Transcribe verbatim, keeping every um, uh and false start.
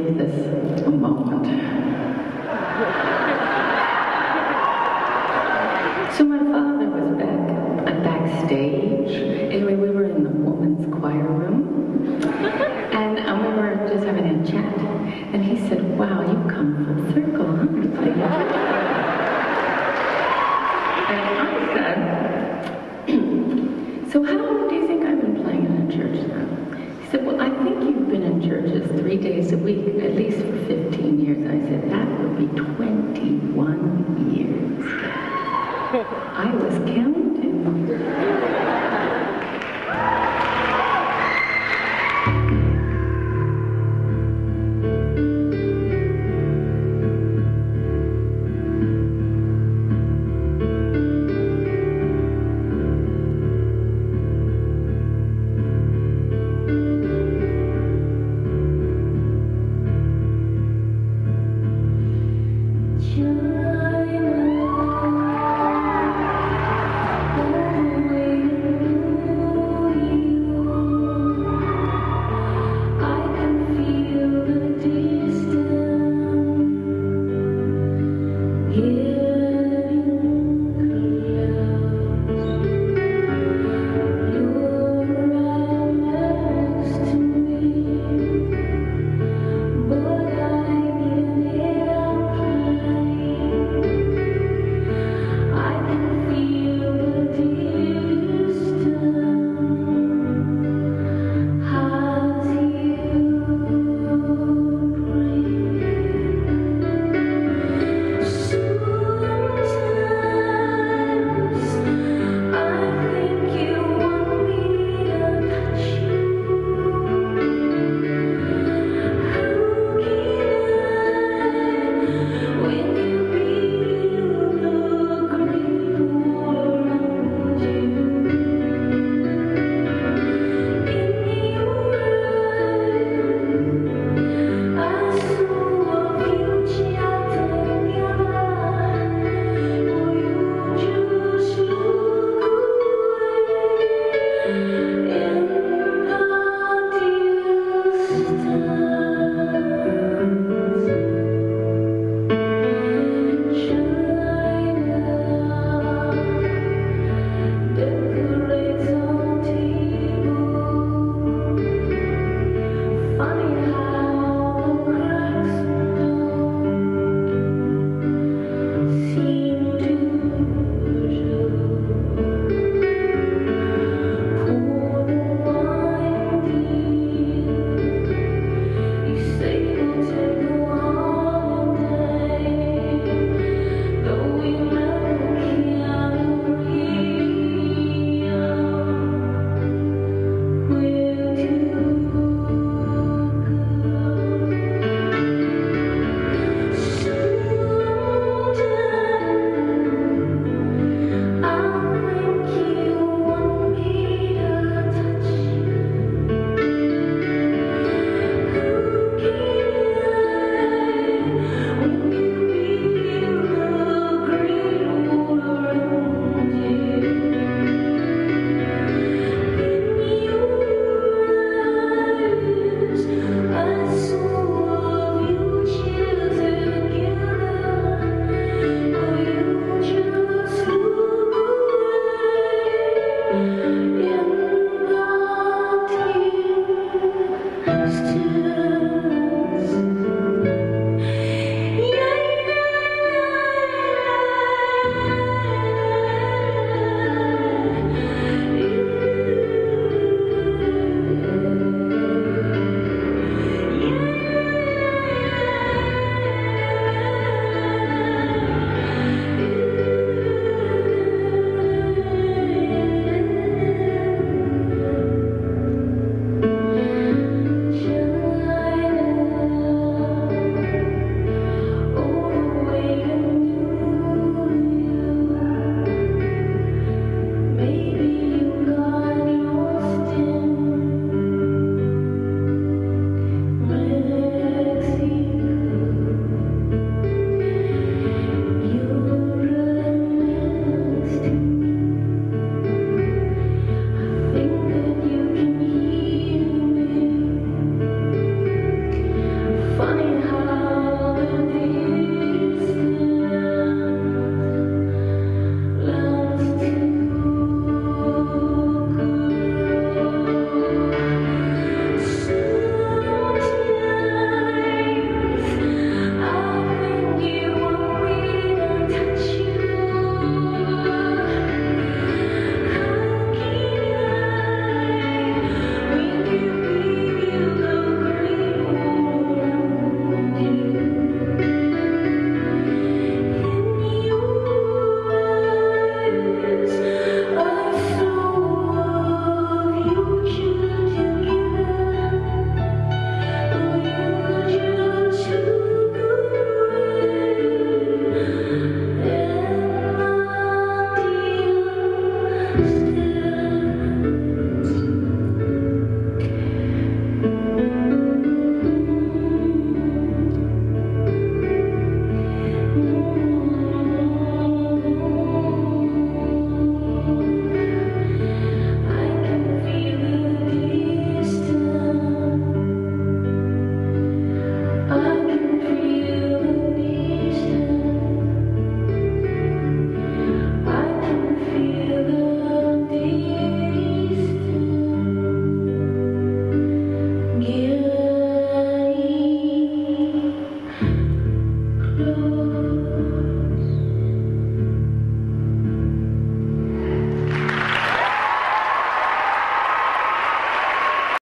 relive this a moment. So my father was back uh, backstage. Anyway, we were in the woman's choir room, and um, we were just having a chat. And he said, "Wow, you've come full circle, huh? To play in church." And I said, "So how long do you think I've been playing in a church now?" He said, "Well, I think you've been in churches three days a week, at least for fifteen years." I said, "That would be twenty-one years, Dad." I was counting. know.